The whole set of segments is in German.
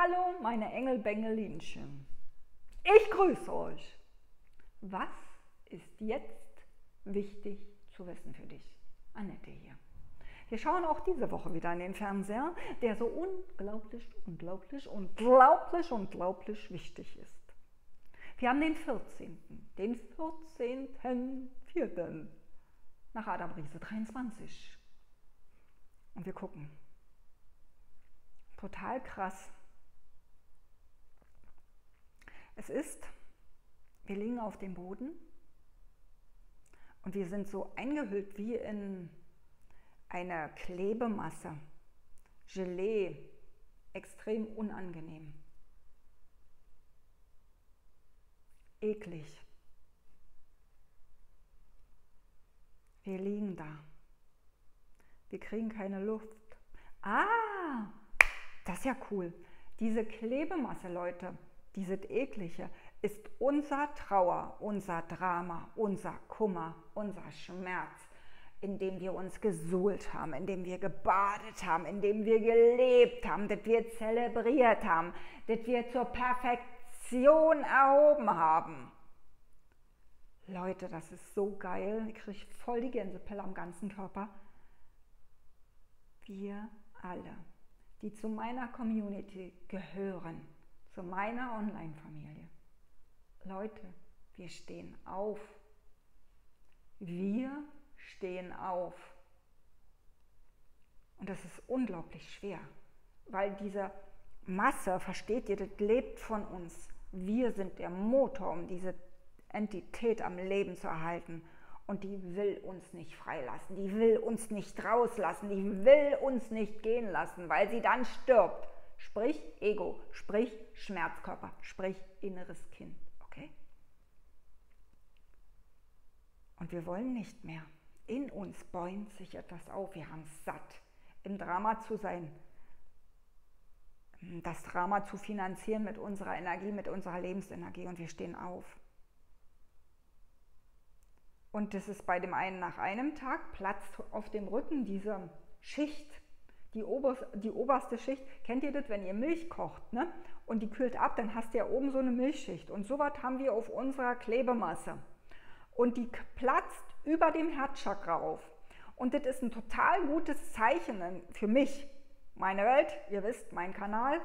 Hallo meine Engelbengelinchen, ich grüße euch. Was ist jetzt wichtig zu wissen für dich? Annette hier. Wir schauen auch diese Woche wieder in den Fernseher, der so unglaublich wichtig ist. Wir haben den 14.04. nach Adam Riese 23. Und wir gucken. Total krass. Wir liegen auf dem Boden und wir sind so eingehüllt wie in eine Klebemasse. Gelee, extrem unangenehm. Eklig. Wir liegen da. Wir kriegen keine Luft. Ah, das ist ja cool. Diese Klebemasse, Leute, dieses Eklige, ist unser Trauer, unser Drama, unser Kummer, unser Schmerz, in dem wir uns gesuhlt haben, in dem wir gebadet haben, in dem wir gelebt haben, das wir zelebriert haben, das wir zur Perfektion erhoben haben. Leute, das ist so geil. Ich kriege voll die Gänsepelle am ganzen Körper. Wir alle, die zu meiner Community gehören, zu meiner Online-Familie. Leute, wir stehen auf. Wir stehen auf. Und das ist unglaublich schwer, weil diese Masse, versteht ihr, das lebt von uns. Wir sind der Motor, um diese Entität am Leben zu erhalten. Und die will uns nicht freilassen, die will uns nicht rauslassen, die will uns nicht gehen lassen, weil sie dann stirbt. Sprich Ego, sprich Schmerzkörper, sprich inneres Kind, okay? Und wir wollen nicht mehr. In uns bäumt sich etwas auf, wir haben es satt, im Drama zu sein, das Drama zu finanzieren mit unserer Energie, mit unserer Lebensenergie, und wir stehen auf. Und das ist bei dem einen nach einem Tag, platzt auf dem Rücken diese Schicht, die oberste Schicht. Kennt ihr das, wenn ihr Milch kocht, ne? Und die kühlt ab, dann hast du ja oben so eine Milchschicht. Und sowas haben wir auf unserer Klebemasse. Und die platzt über dem Herzchakra auf. Und das ist ein total gutes Zeichen für mich, meine Welt, ihr wisst, mein Kanal.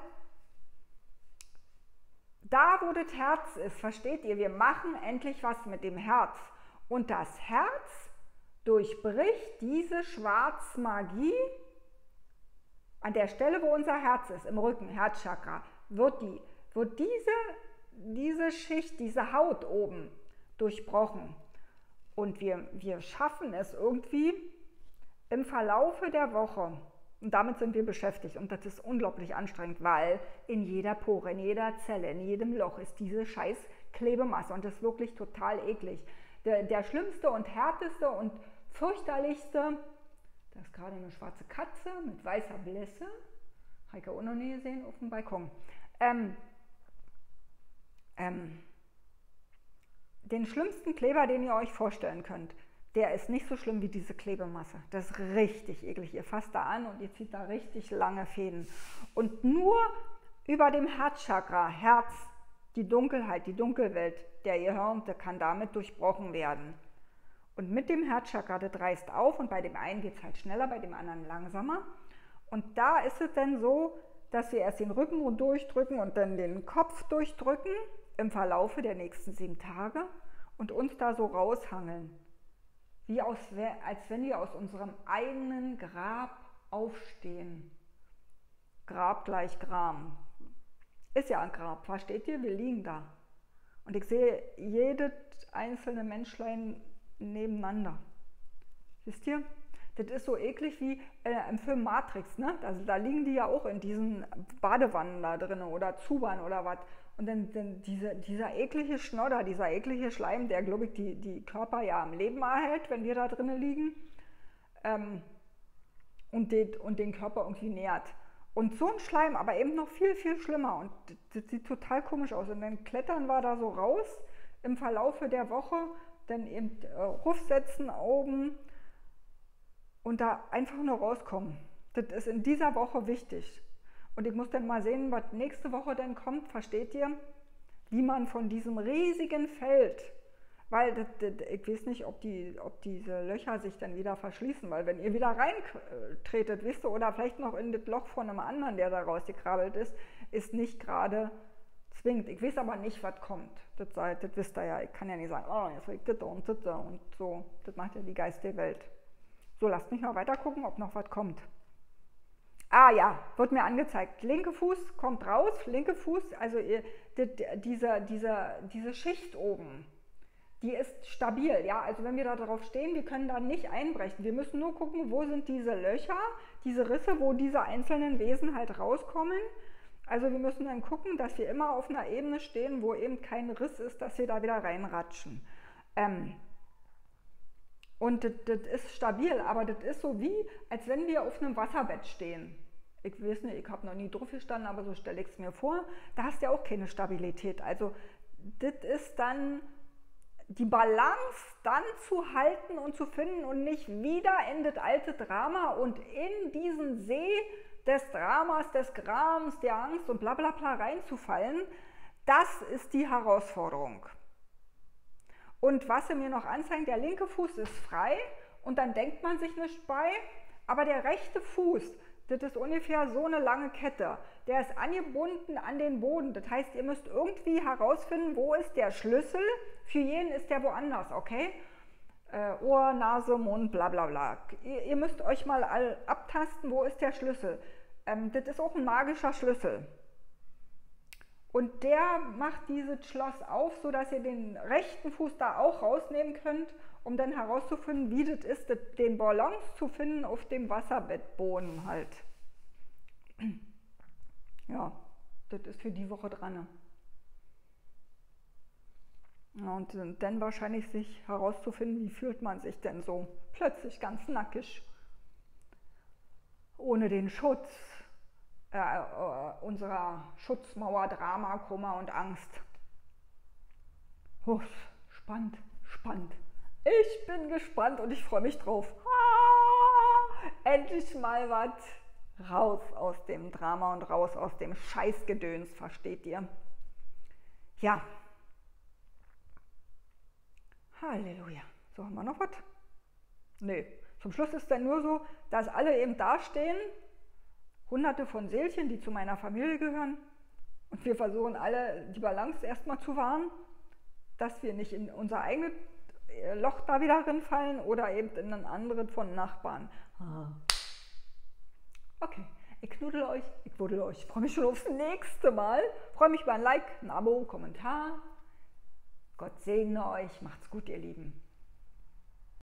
Da, wo das Herz ist, versteht ihr, wir machen endlich was mit dem Herz. Und das Herz durchbricht diese Schwarzmagie an der Stelle, wo unser Herz ist, im Rücken, Herzchakra, wird diese Schicht, diese Haut oben durchbrochen. Und wir schaffen es irgendwie im Verlaufe der Woche, und damit sind wir beschäftigt, und das ist unglaublich anstrengend, weil in jeder Pore, in jeder Zelle, in jedem Loch ist diese scheiß Klebemasse, und das ist wirklich total eklig. Der schlimmste und härteste und fürchterlichste, da ist gerade eine schwarze Katze mit weißer Blässe, habe ich auch noch nie gesehen auf dem Balkon. Den schlimmsten Kleber, den ihr euch vorstellen könnt, der ist nicht so schlimm wie diese Klebemasse. Das ist richtig eklig. Ihr fasst da an und ihr zieht da richtig lange Fäden. Und nur über dem Herzchakra, Herz, die Dunkelheit, die Dunkelwelt der Gehirn, der kann damit durchbrochen werden. Und mit dem Herzchakra, das reißt auf, und bei dem einen geht es halt schneller, bei dem anderen langsamer. Und da ist es dann so, dass wir erst den Rücken durchdrücken und dann den Kopf durchdrücken im Verlaufe der nächsten 7 Tage und uns da so raushangeln. Als wenn wir aus unserem eigenen Grab aufstehen. Grab gleich Gram. Ist ja ein Grab, versteht ihr? Wir liegen da. Und ich sehe jedes einzelne Menschlein nebeneinander. Wisst ihr? Das ist so eklig wie im Film Matrix, ne? Also da liegen die ja auch in diesen Badewannen da drin oder Zubern oder was. Und dann dieser eklige Schnodder, dieser eklige Schleim, der, glaube ich, die Körper ja am Leben erhält, wenn wir da drinnen liegen, und den Körper irgendwie nährt. Und so ein Schleim, aber eben noch viel, viel schlimmer. Und das sieht total komisch aus. Und dann klettern wir da so raus im Verlaufe der Woche, dann eben Ruf setzen oben und da einfach nur rauskommen. Das ist in dieser Woche wichtig. Und ich muss dann mal sehen, was nächste Woche dann kommt, versteht ihr? Wie man von diesem riesigen Feld, weil ich weiß nicht, ob diese Löcher sich dann wieder verschließen, weil wenn ihr wieder reintretet, wisst ihr, oder vielleicht noch in das Loch von einem anderen, der da rausgekrabbelt ist nicht gerade zwingend. Ich weiß aber nicht, was kommt. Das wisst ihr ja. Ich kann ja nicht sagen, oh, jetzt liegt das und so. Das macht ja die geistige Welt. So, lasst mich mal weiter gucken, ob noch was kommt. Ah ja, wird mir angezeigt. Linke Fuß kommt raus, linke Fuß, also diese Schicht oben, die ist stabil. Ja, also wenn wir da drauf stehen, wir können da nicht einbrechen. Wir müssen nur gucken, wo sind diese Löcher, diese Risse, wo diese einzelnen Wesen halt rauskommen. Also wir müssen dann gucken, dass wir immer auf einer Ebene stehen, wo eben kein Riss ist, dass wir da wieder reinratschen. Und das ist stabil, aber das ist so wie, als wenn wir auf einem Wasserbett stehen. Ich weiß nicht, ich habe noch nie drauf gestanden, aber so stelle ich es mir vor. Da hast du ja auch keine Stabilität. Also das ist dann die Balance dann zu halten und zu finden und nicht wieder in das alte Drama und in diesen See des Dramas, des Grams, der Angst und bla bla bla reinzufallen. Das ist die Herausforderung. Und was er mir noch anzeigt, der linke Fuß ist frei und dann denkt man sich nicht bei, aber der rechte Fuß, das ist ungefähr so eine lange Kette, der ist angebunden an den Boden. Das heißt, ihr müsst irgendwie herausfinden, wo ist der Schlüssel, für jeden ist der woanders, okay? Ohr, Nase, Mund, bla bla bla. Ihr müsst euch mal abtasten, wo ist der Schlüssel. Das ist auch ein magischer Schlüssel. Und der macht dieses Schloss auf, sodass ihr den rechten Fuß da auch rausnehmen könnt, um dann herauszufinden, wie das ist, den Balance zu finden auf dem Wasserbettboden halt. Ja, das ist für die Woche dran. Ja, und dann wahrscheinlich sich herauszufinden, wie fühlt man sich denn so plötzlich ganz nackig, ohne den Schutz unserer Schutzmauer, Drama, Kummer und Angst. Spannend, spannend. Ich bin gespannt und ich freue mich drauf. Endlich mal was raus aus dem Drama und raus aus dem Scheißgedöns, versteht ihr? Ja. Halleluja. So, haben wir noch was? Nee. Zum Schluss ist dann nur so, dass alle eben dastehen, Hunderte von Seelchen, die zu meiner Familie gehören. Und wir versuchen alle, die Balance erstmal zu wahren, dass wir nicht in unser eigenes Loch da wieder reinfallen oder eben in ein anderes von Nachbarn. Okay, ich knuddel euch, ich wuddel euch. Ich freue mich schon aufs nächste Mal. Ich freue mich über ein Like, ein Abo, Kommentar. Gott segne euch. Macht's gut, ihr Lieben.